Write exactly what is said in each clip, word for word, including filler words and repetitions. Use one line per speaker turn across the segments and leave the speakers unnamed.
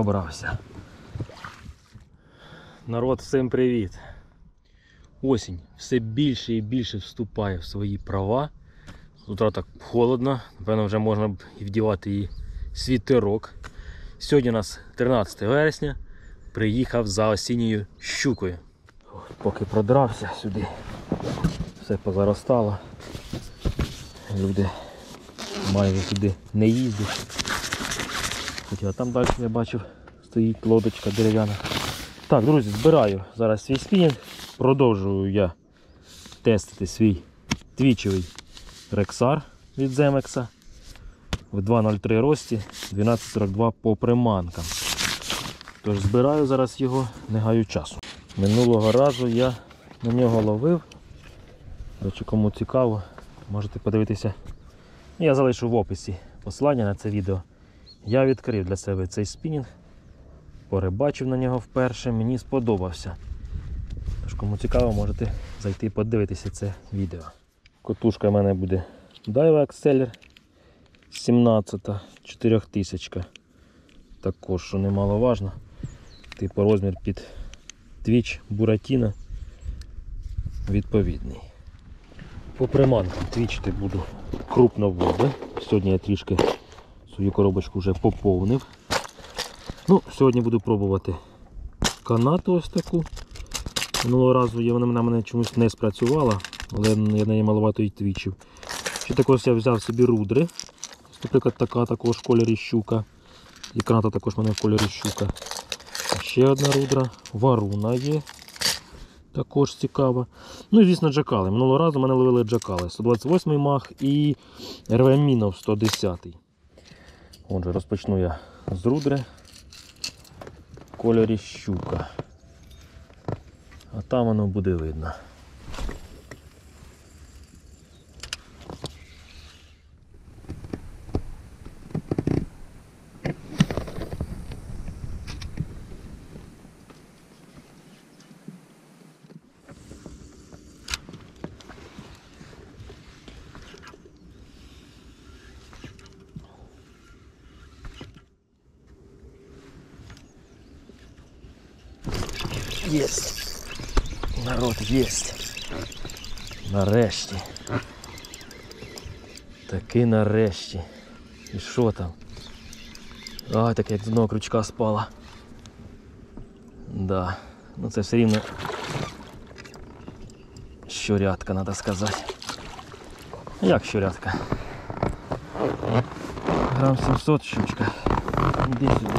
набрався. Народ, всім привіт! Осінь все більше і більше вступає в свої права. З утра так холодно, напевно вже можна б і вдівати її світерок. Сьогодні у нас тринадцяте вересня, приїхав за осінньою щукою. Поки продрався сюди, все позаростало. Люди майже сюди не їздять. Хоча там далі я бачив, стоїть лодочка дерев'яна. Так, друзі, збираю зараз свій спінінг. Продовжую я тестити свій твічовий Rexar від Земекса в два нуль три рості, дванадцять сорок два по приманкам. Тож збираю зараз його, не гаю часу. Минулого разу я на нього ловив. До речі, кому цікаво, можете подивитися. Я залишу в описі посилання на це відео. Я відкрив для себе цей спінінг, порибачив на нього вперше, мені сподобався. Тож, кому цікаво, можете зайти і подивитися це відео. Котушка в мене буде Daiwa Exceller сімнадцята, чотирьохтисячка. Також, що немаловажно, типу розмір під твіч Буратіно відповідний. По приманкам твічити буду крупноводи. Сьогодні я трішки свою коробочку вже поповнив. Ну, сьогодні буду пробувати канату ось таку. Минулого разу вона на мене чомусь не спрацювала, але я на неї маловато і твічив. Ще також я взяв собі рудри. Наприклад, така також в кольорі щука. І каната також в мене в кольорі щука. Ще одна рудра. Варуна є. Також цікава. Ну і, звісно, джакали. Минулого разу мене ловили джакали. сто двадцять восьмий мах і ер ве Мінов сто десятий. Отже, розпочну я з рудри в кольорі щука. А там воно буде видно. Єсть! Народ, єсть! Нарешті! Таки нарешті! І що там? Ай, так як з одного крючка спала. Да, ну це все рівно щурятка, треба сказати. Як щурятка? Грам сімсот щучка. Іди сюди.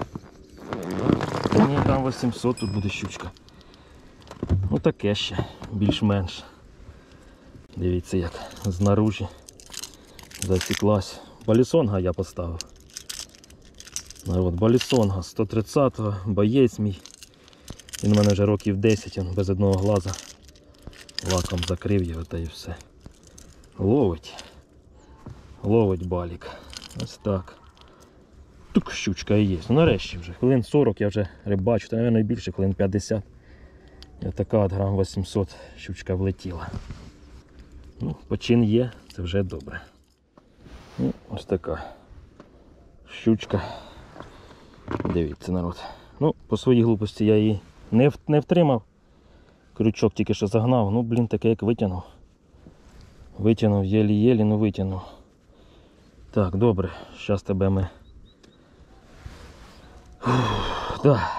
Ні, грам вісімсот тут буде щучка. Ну таке ще, більш-менш. Дивіться, як знаружі засіклась. Балісонга я поставив. Народ, балісонга сто тридцятого, боєць мій. Він у мене вже років десять, він без одного глаза. Лаком закрив його та і все. Ловить. Ловить балік. Ось так. Тук, щучка і є. Ну нарешті вже. Хвилин сорок я вже рибачу, та, мабуть, більше, хвилин п'ятдесят. І така от грам вісімсот щучка влетіла. Ну, почин є, це вже добре. Ну, ось така щучка. Дивіться, народ. Ну, по своїй глупості я її не, не втримав. Крючок тільки що загнав. Ну, блін, таке як витягнув. Витягнув, єлі-єлі, ну витягнув. Так, добре. Зараз тебе ми... Ух, да.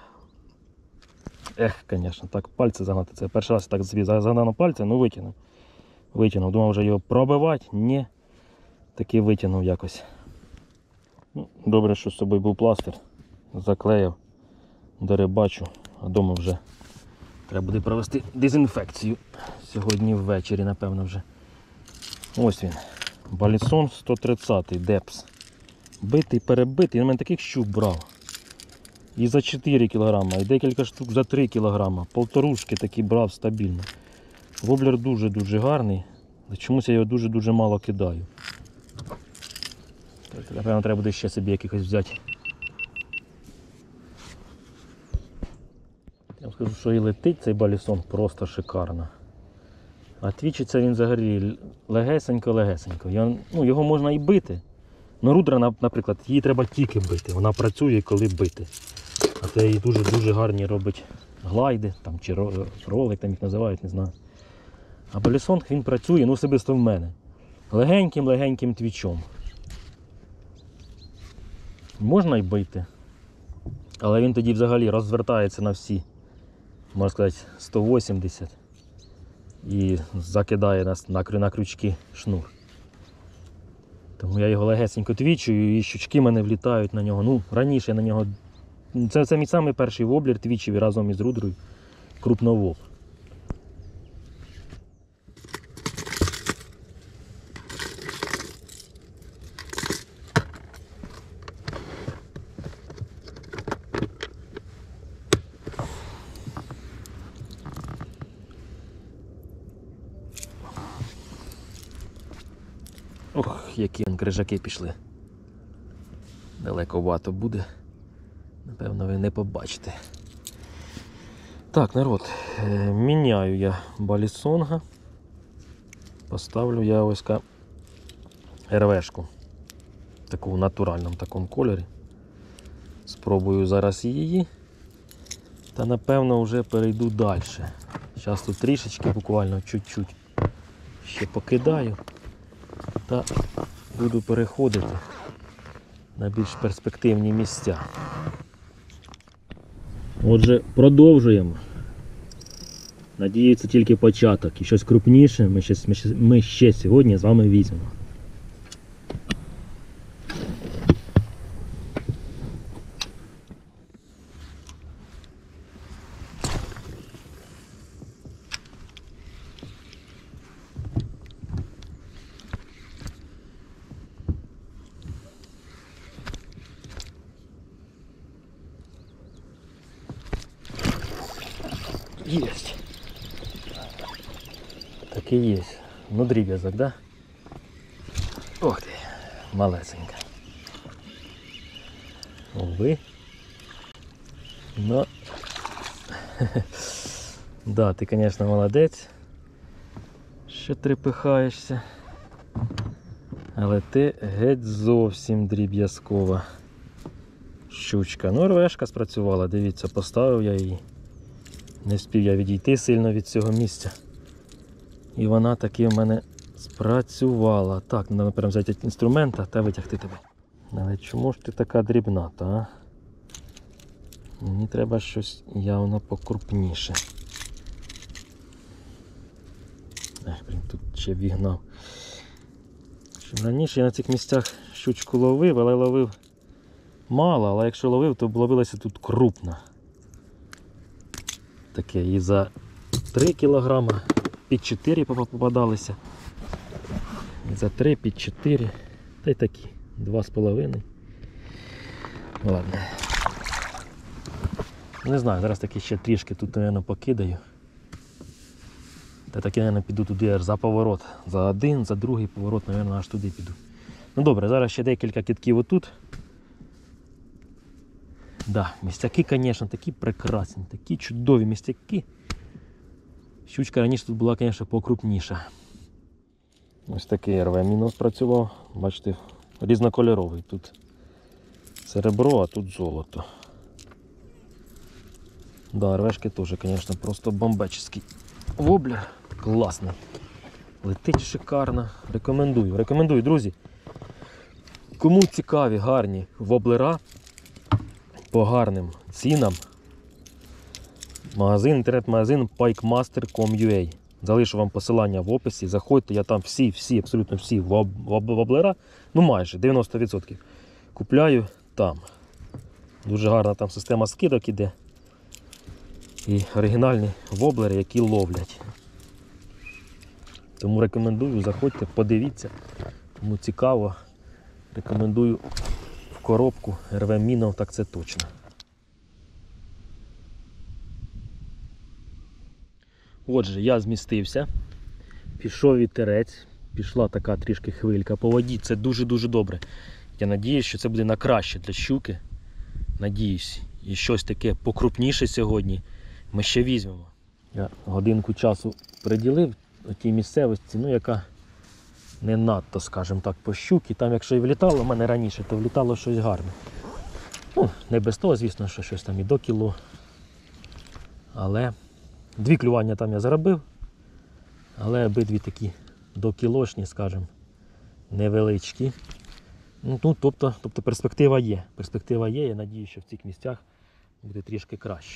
Ех, звісно, так пальці загнати. Це перший раз так загнав на пальці, ну витягнув. Витягнув. Думав вже його пробивати. Ні. Таки витягнув якось. Ну, добре, що з собою був пластир. Заклеїв. Дорибачу. А вдома вже треба буде провести дезінфекцію. Сьогодні ввечері, напевно, вже. Ось він. Балісон сто тридцятий Депс. Битий, перебитий. Він у мене таких щук брав. І за чотири кілограма, і декілька штук за три кілограма. Полторушки такі брав стабільно. Воблер дуже-дуже гарний. Чомусь я його дуже-дуже мало кидаю. Так, напевно, треба буде ще собі якихось взяти. Я вам скажу, що і летить цей балісон просто шикарно. А твічиться він взагалі легесенько-легесенько. Його, ну, його можна і бити. Ну, рудра, наприклад, її треба тільки бити. Вона працює, коли бити. А це її дуже-дуже гарні робить глайди, там, чи ролик, там їх називають, не знаю. А Балісонг, він працює, ну, особисто в мене, легеньким-легеньким твічом. Можна й бити, але він тоді взагалі розвертається на всі, можна сказати, сто вісімдесят і закидає нас на, на крючки шнур. Тому я його легесенько твічую і щучки мене влітають на нього. Ну, раніше на нього, це, це мій самий перший воблер твічив разом із рудрою крупновоб. Ох, які крижаки пішли. Далековато буде. Напевно, ви не побачите. Так, народ, міняю я Балісонга. Поставлю я ось РВшку. Таку в натуральному такому кольорі. Спробую зараз її. Та напевно вже перейду далі. Зараз тут трішечки, буквально чуть-чуть ще покидаю. Та буду переходити на більш перспективні місця. Отже, продовжуємо. Надію, це тільки початок. І щось крупніше ми ще, ми ще, ми ще сьогодні з вами візьмемо. Есть. Так и есть. Ну, дріб'язок, да? Ох ти, малесенька. Ови. Но... да, ти, конечно, молодець, що трепихаєшся. Але ти геть зовсім дріб'язкова щучка. Ну, РВшка спрацювала, дивіться, поставив я її. Не встиг я відійти сильно від цього місця. І вона таки в мене спрацювала. Так, треба прямо взяти інструмента та витягти тебе. Але чому ж ти така дрібната, а? Мені треба щось явно покрупніше. Ех, блін, тут ще вігнав. Раніше я на цих місцях щучку ловив, але ловив мало, але якщо ловив, то ловилася тут крупна. Таке і за три кілограма під чотири попадалися. І за три під чотири. Та й такі. два з половиною. Ладно. Не знаю, зараз таки ще трішки тут, мабуть, покидаю. Та таки, мабуть, піду туди аж за поворот. За один, за другий поворот, мабуть, аж туди піду. Ну добре, зараз ще декілька китків отут. Да, містяки, звісно, такі прекрасні, такі чудові містяки. Щучка раніше тут була, звісно, покрупніша. Ось такий ар ве мінус працював. Бачите, різнокольоровий. Тут серебро, а тут золото. Да, ар вешки теж, звісно, просто бомбечний воблер. Класний. Летить шикарно. Рекомендую. Рекомендую, друзі. Кому цікаві, гарні воблера по гарним цінам, магазин, інтернет-магазин пайкмастер крапка ком крапка ю а. Залишу вам посилання в описі, заходьте, я там всі, всі, абсолютно всі воблера, ну майже дев'яносто відсотків купляю там. Дуже гарна там система скидок іде. І оригінальні воблери, які ловлять. Тому рекомендую, заходьте, подивіться, кому цікаво. Рекомендую в коробку ар ве Minnow, так це точно. Отже, я змістився, пішов вітерець, пішла така трішки хвилька по воді, це дуже-дуже добре. Я надіюсь, що це буде на краще для щуки. Надіюсь, і щось таке покрупніше сьогодні ми ще візьмемо. Я годинку часу приділив у тій місцевості, ну яка не надто, скажімо так, по щуки. Там якщо і влітало в мене раніше, то влітало щось гарне. Ну, не без того, звісно, що щось там і до кіло. Але дві клювання там я заробив. Але обидві такі докілошні, скажімо, невеличкі. Ну, тобто, тобто перспектива є. Перспектива є, я надію, що в цих місцях буде трішки краще.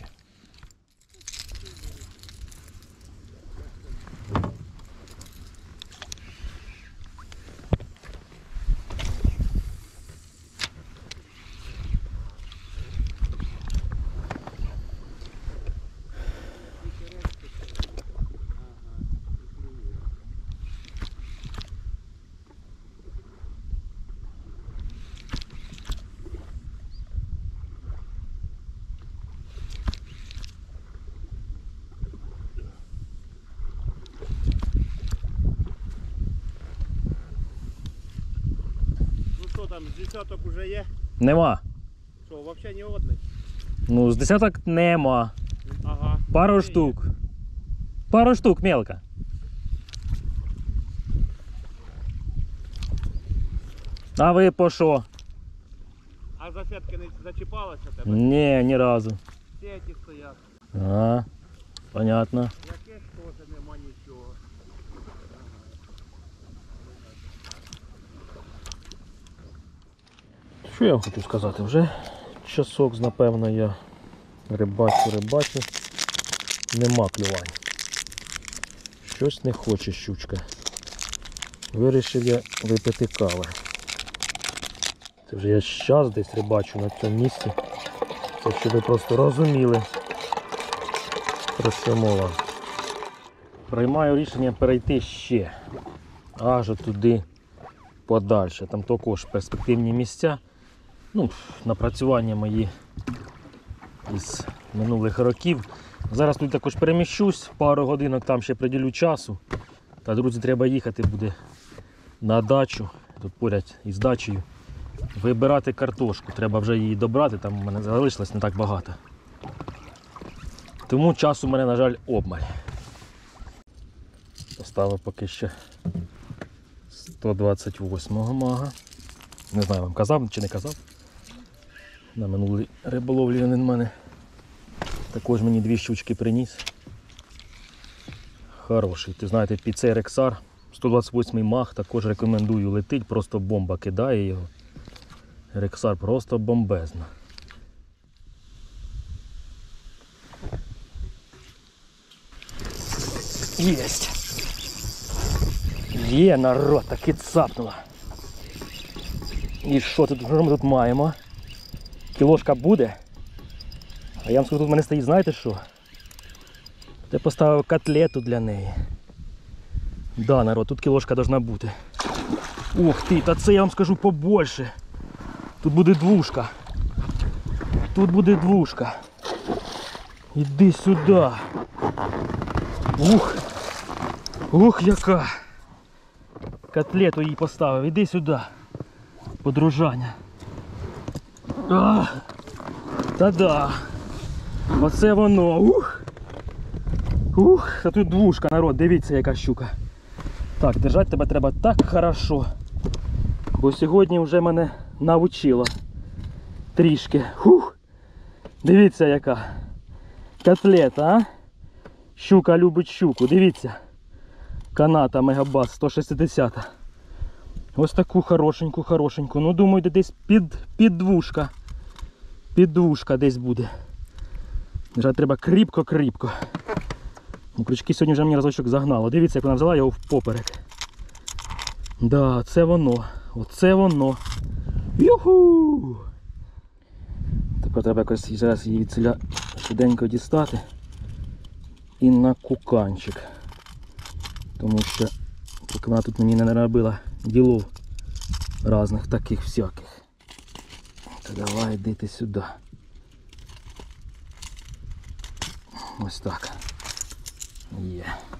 Там з десяток уже є?
Нема.
Що, взагалі ні одної?
Ну, з десяток нема.
Ага.
Пару штук. Пару штук мелко. А ви по що?
А за сетки не зачіпалася тебе?
Ні, ні разу.
Сеті стоять.
А, понятно.
Яке ж теж нема нічого.
Що я вам хочу сказати? Вже часок, напевно, я рибачу, рибачу. Нема клювань. Щось не хоче щучка. Вирішив я випити кави. Це вже я щас десь рибачу на цьому місці. Це щоб ви просто розуміли, про що мова. Приймаю рішення перейти ще аж туди подальше. Там також перспективні місця. Ну, напрацювання мої із минулих років. Зараз тут також переміщусь, пару годинок там ще приділю часу. Та, друзі, треба їхати буде на дачу, тут поряд із дачею. Вибирати картошку, треба вже її добрати, там у мене залишилось не так багато. Тому часу у мене, на жаль, обмаль. Поставив поки що сто двадцять восьмого мага. Не знаю, вам казав чи не казав. На минулій риболовлі він в мене також мені дві щучки приніс. Хороший. Ти знаєте, під цей Рексар сто двадцять восьмий маг також рекомендую, летить, просто бомба кидає його. Рексар просто бомбезно. Єсть! Є, народ, таки цапнуло. І що тут, що ми тут маємо? Кілошка буде. А я вам скажу, тут в мене стоїть, знаєте що? Я поставив котлету для неї. Да, народ, тут кілошка должна бути. Ух ти, та це я вам скажу побольше. Тут буде двушка. Тут буде двушка. Іди сюди. Ух. Ух, яка. Котлету їй поставив. Іди сюди. Подружання. А, та-да. Оце воно. Ух. Ух, та тут двушка, народ, дивіться, яка щука. Так, держати тебе треба так хорошо. Бо сьогодні вже мене навчило. Трішки. Ух. Дивіться, яка. Котлета, а? Щука любить щуку, дивіться. Каната Мегабас сто шістдесят. Ось таку хорошеньку, хорошеньку. Ну, думаю, десь під, під двушка. Під двушка десь буде. Вже треба кріпко-кріпко. Крючки сьогодні вже мені разочок загнало. Дивіться, як вона взяла його впоперек. Да, це воно. Оце воно. Юху! Тепер треба якось зараз її ціля швиденько дістати. І на куканчик. Тому що поки вона тут мені не наробила ділов різних таких всяких. Та давай, йди ти сюди. Ось так. Є.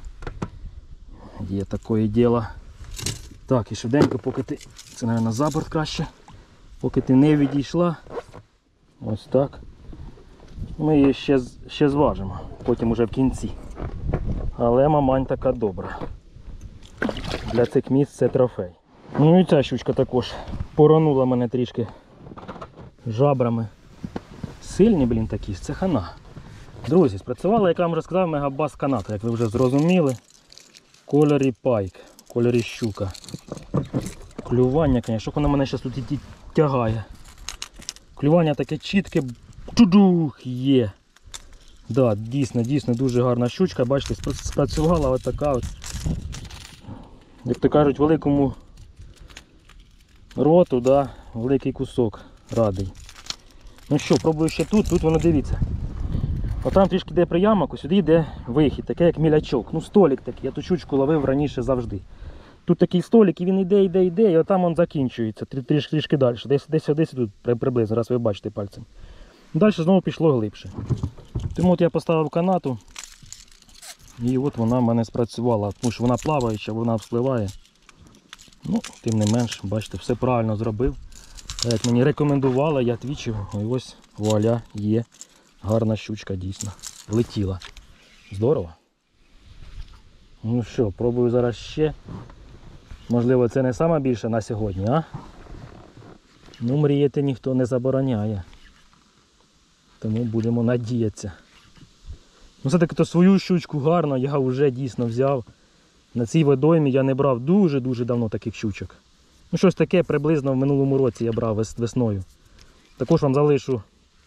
Є таке діло. Так, і швиденько, поки ти... Це, мабуть, за борт краще. Поки ти не відійшла. Ось так. Ми її ще, ще зважимо. Потім уже в кінці. Але мамань така добра. для цих місць це трофей. Ну і ця щучка також поронула мене трішки жабрами. Сильні, блін, такі, це хана. Друзі, спрацювала, як я вам вже сказав, мегабас каната, як ви вже зрозуміли. В кольорі пайк, в кольорі щука. Клювання, звісно, вона мене зараз тут і тягає. Клювання таке чітке, чудух, є. Да, дійсно, дійсно дуже гарна щучка, бачите, спрацювала от така от, як то кажуть, великому роту, да, великий кусок радий. Ну що, пробую ще тут, тут воно дивіться. От там трішки йде приямок, ось сюди йде вихід, таке як мілячок. Ну столик такий, я ту щучку ловив раніше завжди. Тут такий столик, і він йде, йде, йде, і отам він закінчується, трішки, трішки далі. Десь, десь, десь тут приблизно, зараз ви бачите пальцем. Далі знову пішло глибше. Тому от я поставив канату, і от вона в мене спрацювала, тому що вона плаваюча, вона вспливає. Ну, тим не менш, бачите, все правильно зробив. Як мені рекомендували, я твічив, і ось вуаля, є гарна щучка дійсно. Влетіла. Здорово. Ну що, пробую зараз ще. Можливо, це не саме більше на сьогодні, а? Ну, мріяти ніхто не забороняє. Тому будемо надіятися. Ну, все-таки то свою щучку гарно я вже дійсно взяв. На цій водоймі я не брав дуже-дуже давно таких щучок. Ну, щось таке приблизно в минулому році я брав весною. Також вам залишу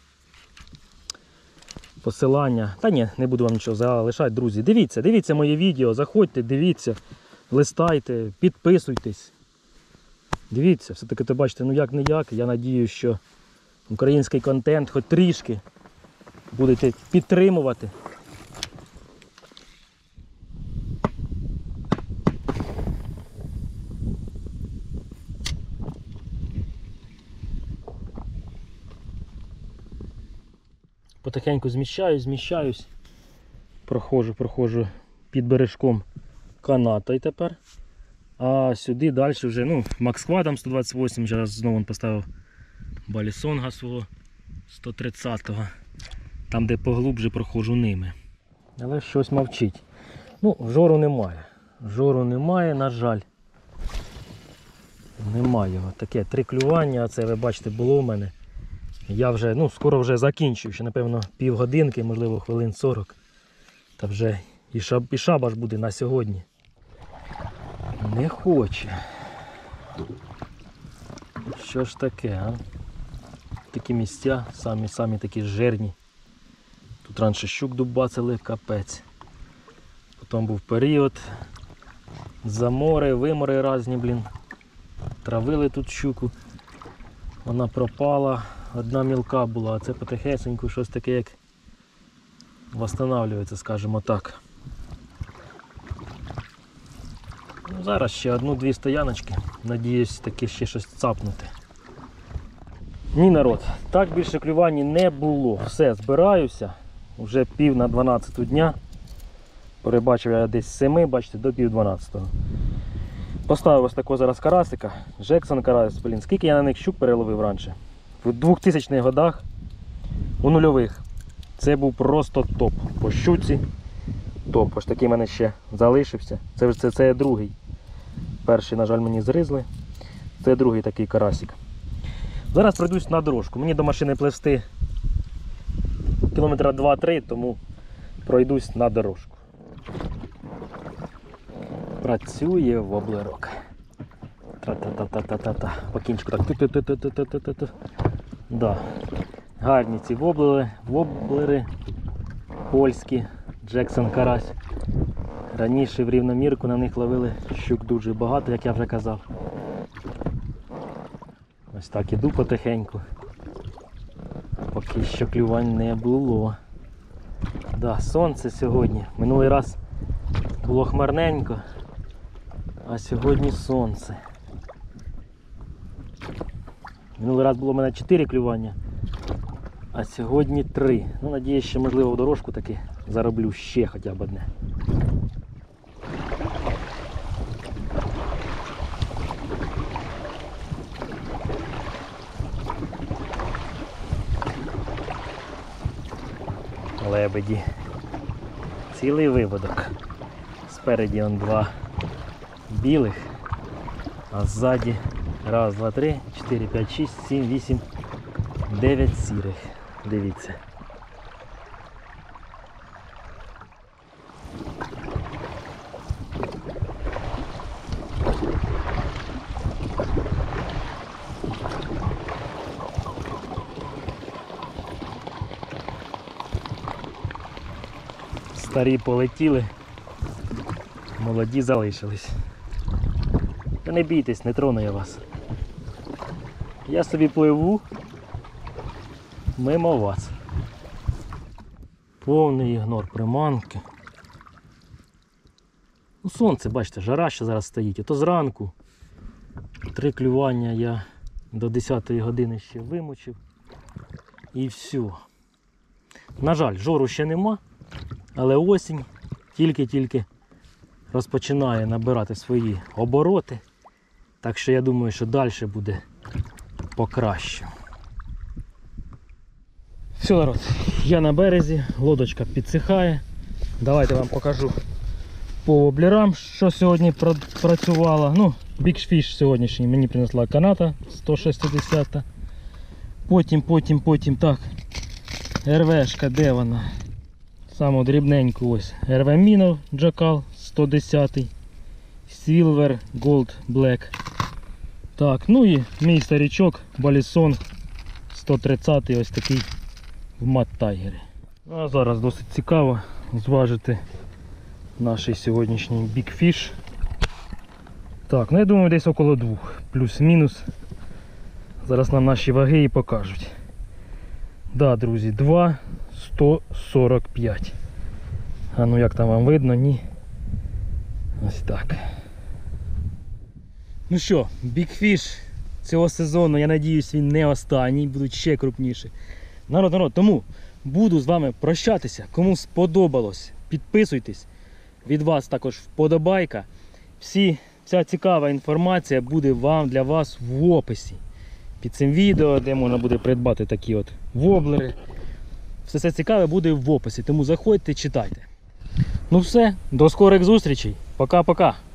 посилання. Та ні, не буду вам нічого залишати, друзі. Дивіться, дивіться моє відео, заходьте, дивіться, листайте, підписуйтесь. Дивіться, все-таки то бачите, ну як не як. Я надіюсь, що український контент хоч трішки будете підтримувати. Потихеньку зміщаюсь, зміщаюсь, проходжу, проходжу під бережком каната і тепер. А сюди далі вже, ну, Максквадом сто двадцять вісім, зараз знову поставив Балісонга свого сто тридцятого, там де поглубже проходжу ними. Але щось мовчить. Ну, жору немає, жору немає, на жаль. Немає його. Таке три клювання, це ви бачите було в мене. Я вже, ну, скоро вже закінчую, ще напевно півгодинки, можливо хвилин сорок. Та вже і, шаб, і шабаш буде на сьогодні. Не хоче. Що ж таке, а? Такі місця, самі, самі такі жирні. Тут раніше щук дубацили, капець. Потім був період. Замори, вимори різні, блін. Травили тут щуку. Вона пропала. Одна мілка була, а це потихесеньку щось таке, як восстанавливається, скажімо так. Ну, зараз ще одну-дві стояночки, надіюсь таки ще щось цапнути. Ні, народ, так більше клювань не було. Все, збираюся, вже пів на дванадцяту дня. Перебачив я десь з семи, бачите, до пів дванадцятого. Поставив ось такого зараз карасика, Джексон карась, блін, скільки я на них щук переловив раніше. В двохтисячних годах, у нульових, це був просто топ. По щуці топ. Ось такий в мене ще залишився. Це, це, це другий. Перший, на жаль, мені зризли. Це другий такий карасик. Зараз пройдусь на дорожку. Мені до машини пливсти кілометра два-три, тому пройдусь на дорожку. Працює воблерок. Та-та-та-та-та-та. По кінчику так. Ту-ту-ту-ту-ту-ту-ту. Да. Гарні ці воблери, воблери польські, Джексон карась. Раніше в рівномірку на них ловили щук дуже багато, як я вже казав. Ось так іду потихеньку. Поки що клювань не було. Да, сонце сьогодні. Минулий раз було хмарненько, а сьогодні сонце. Минулий раз було в мене чотири клювання, а сьогодні три. Ну, надіюсь, що можливо в дорожку таки зароблю ще хоча б одне. Лебеді. Цілий виводок. Спереді он два білих. А ззаді раз, два, три, чотири, п'ять, шість, сім, вісім, дев'ять сірих. Дивіться. Старі полетіли, молоді залишились. Та не бійтесь, не трону я вас. Я собі пливу мимо вас. Повний ігнор приманки. Ну, сонце, бачите, жара ще зараз стоїть. Ото зранку три клювання я до десятої години ще вимочив. І все. На жаль, жору ще нема, але осінь тільки-тільки розпочинає набирати свої обороти. Так що я думаю, що далі буде покраще. Все, народ, я на березі, лодочка підсихає. Давайте вам покажу по воблерам, що сьогодні працювало. Ну, Big Fish сьогоднішній мені принесла каната сто шістдесят. Потім, потім, потім, так, РВшка, де вона? Саму дрібненьку ось. РВ Minnow Jackal сто десят. Silver Gold Black. Так, ну і мій старичок Балісон сто тридцять, ось такий в Mad Tiger. А зараз досить цікаво зважити наш сьогоднішній Big Fish. Так, ну я думаю, десь около двох, плюс-мінус. Зараз нам наші ваги і покажуть. Да, друзі, два сто сорок п'ять. А ну як там вам видно? Ні. Ось так. Ну що, Big Fish цього сезону, я надіюсь, він не останній, будуть ще крупніші. Народ, народ, тому буду з вами прощатися. Кому сподобалось, підписуйтесь. Від вас також вподобайка. Всі, вся цікава інформація буде вам, для вас в описі. Під цим відео, де можна буде придбати такі от воблери. Все це цікаве буде в описі, тому заходьте, читайте. Ну все, до скорих зустрічей. Пока-пока.